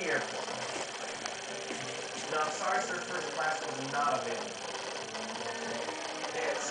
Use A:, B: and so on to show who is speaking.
A: airport. No, I'm sorry, sir, first class was not available.